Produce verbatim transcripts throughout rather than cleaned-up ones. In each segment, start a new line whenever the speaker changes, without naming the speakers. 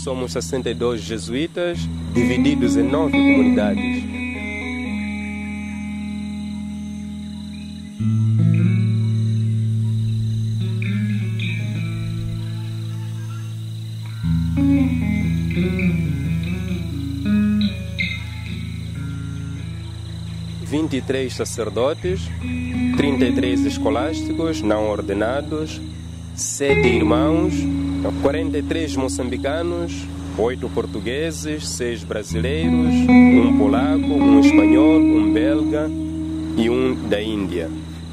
somos sessenta e dois jesuítas, divididos em nove comunidades. vinte e três sacerdotes, trinta e três escolásticos não ordenados, sete irmãos, quarenta e três moçambicanos, oito portugueses, seis brasileiros, um polaco, um espanhol, um belga e um da Índia.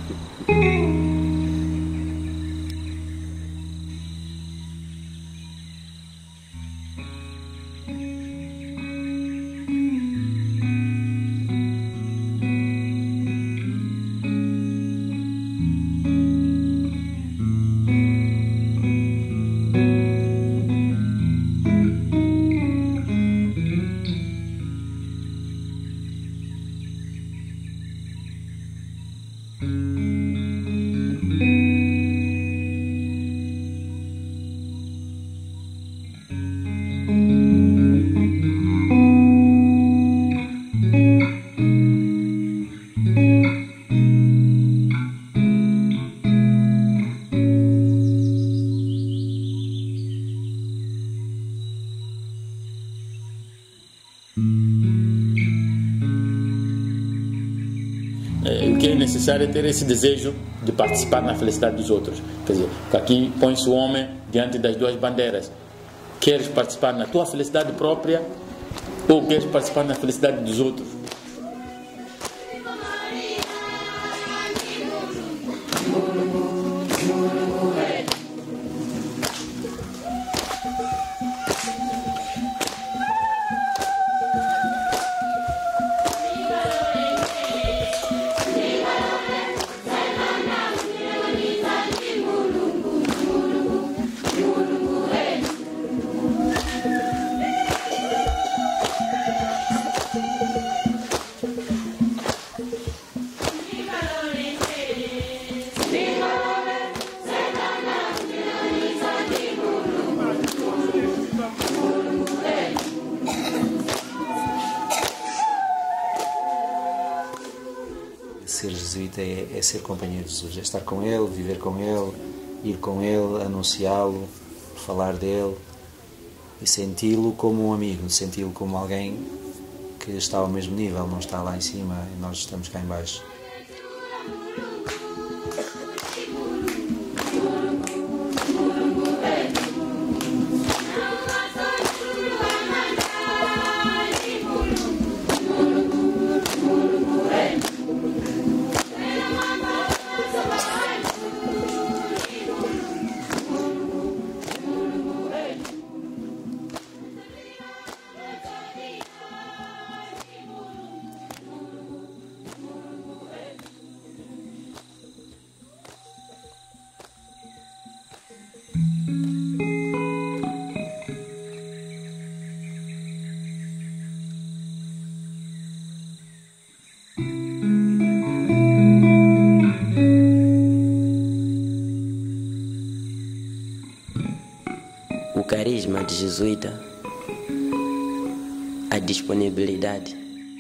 O que é necessário é ter esse desejo de participar na felicidade dos outros. Quer dizer, aqui põe-se o homem diante das duas bandeiras. Queres participar na tua felicidade própria ou queres participar na felicidade dos outros?
Ser jesuíta é, é ser companheiro de Jesus, é estar com Ele, viver com Ele, ir com Ele, anunciá-lo, falar dele e senti-lo como um amigo, senti-lo como alguém que está ao mesmo nível, não está lá em cima e nós estamos cá em baixo.
O carisma de jesuíta, a disponibilidade.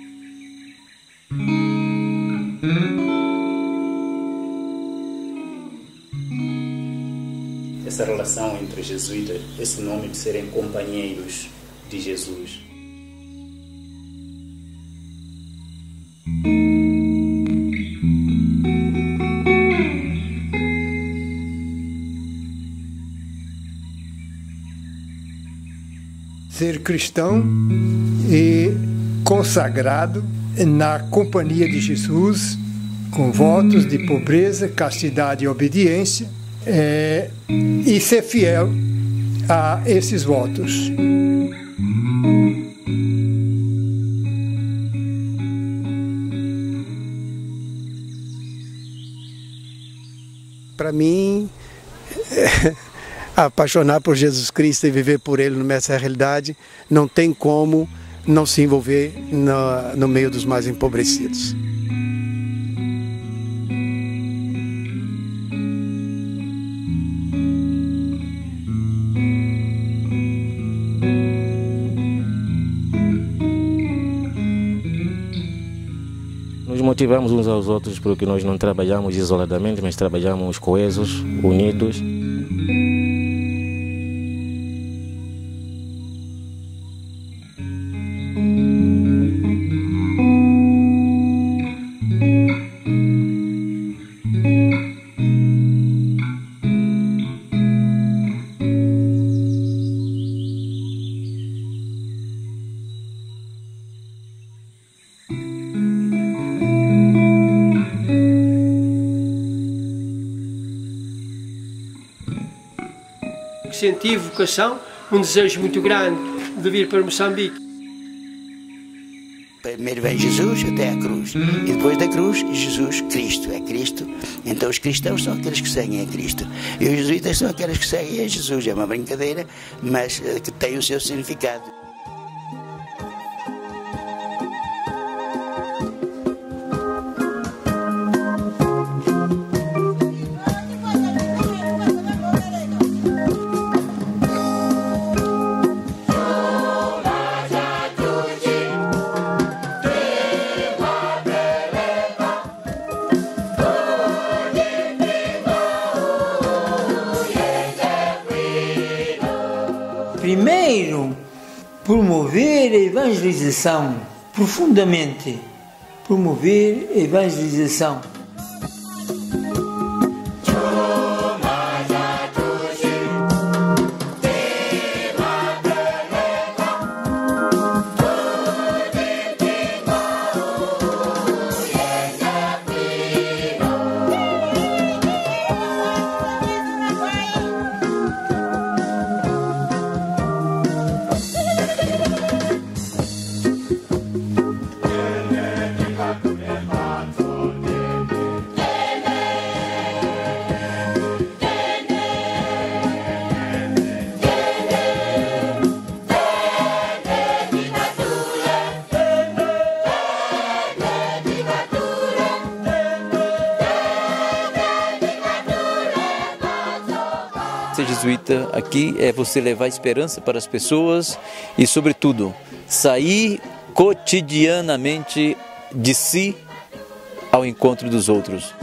Essa relação entre jesuítas, esse nome de serem companheiros de Jesus.
Ser cristão e consagrado na companhia de Jesus, com votos de pobreza, castidade e obediência, é, e ser fiel a esses votos. Para mim, é, apaixonar por Jesus Cristo e viver por Ele nessa realidade, não tem como não se envolver no, no meio dos mais empobrecidos.
Thank you. motivamos uns aos outros porque nós não trabalhamos isoladamente, mas trabalhamos coesos, unidos.
Senti vocação, um desejo muito grande de vir para Moçambique.
Primeiro vem Jesus até à cruz, e depois da cruz, Jesus, Cristo, é Cristo. Então os cristãos são aqueles que seguem a Cristo, e os jesuítas são aqueles que seguem a Jesus. É uma brincadeira, mas que tem o seu significado.
Primeiro, promover a evangelização, profundamente promover a evangelização.
Ser jesuíta aqui é você levar esperança para as pessoas e, sobretudo, sair cotidianamente de si ao encontro dos outros.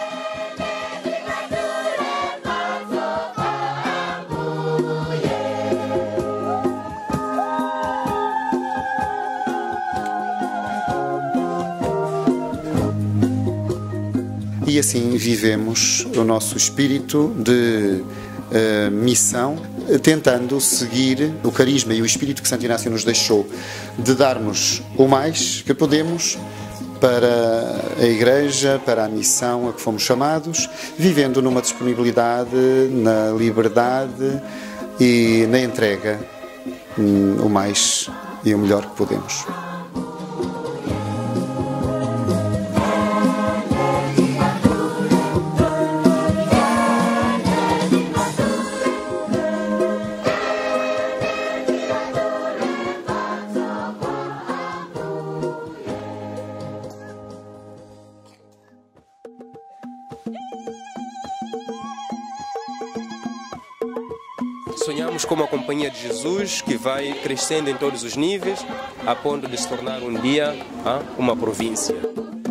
E assim vivemos o nosso espírito de uh, missão, tentando seguir o carisma e o espírito que Santo Inácio nos deixou, de darmos o mais que podemos para a Igreja, para a missão a que fomos chamados, vivendo numa disponibilidade, na liberdade e na entrega, um, o mais e o melhor que podemos.
Sonhamos com uma companhia de Jesus que vai crescendo em todos os níveis, a ponto de se tornar um dia ah, uma província.